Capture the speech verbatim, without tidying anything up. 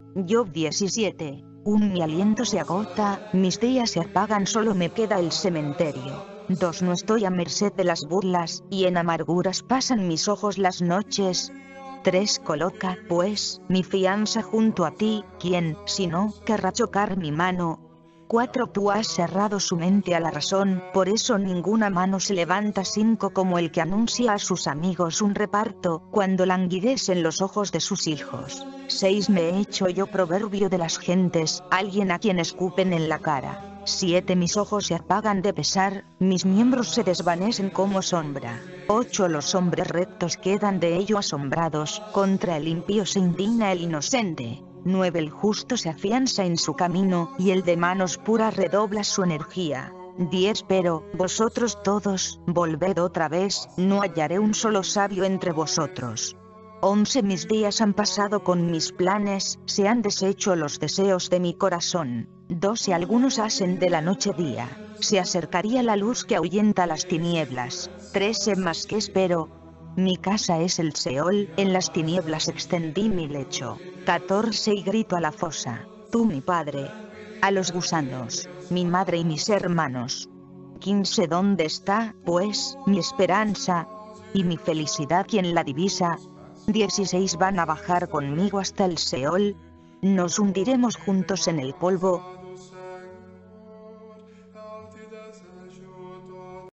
Job diecisiete. uno. Mi aliento se agota, mis días se apagan, solo me queda el cementerio. dos. No estoy a merced de las burlas, y en amarguras pasan mis ojos las noches. tres. Coloca, pues, mi fianza junto a ti, ¿quién, si no, querrá chocar mi mano? cuatro. Tú has cerrado su mente a la razón, por eso ninguna mano se levanta. cinco. Como el que anuncia a sus amigos un reparto, cuando languidecen los ojos de sus hijos. seis. Me he hecho yo proverbio de las gentes, alguien a quien escupen en la cara. siete. Mis ojos se apagan de pesar, mis miembros se desvanecen como sombra. ocho. Los hombres rectos quedan de ello asombrados, contra el impío se indigna el inocente. nueve. El justo se afianza en su camino, y el de manos puras redobla su energía. diez. Pero, vosotros todos, volved otra vez, no hallaré un solo sabio entre vosotros. once. Mis días han pasado con mis planes, se han deshecho los deseos de mi corazón. doce. Algunos hacen de la noche día, se acercaría la luz que ahuyenta las tinieblas. trece. Más que espero. Mi casa es el Seol, en las tinieblas extendí mi lecho. catorce. Y grito a la fosa, tú mi padre. A los gusanos, mi madre y mis hermanos. quince. ¿Dónde está, pues, mi esperanza? Y mi felicidad, ¿quién la divisa? dieciséis. Van a bajar conmigo hasta el Seol. Nos hundiremos juntos en el polvo.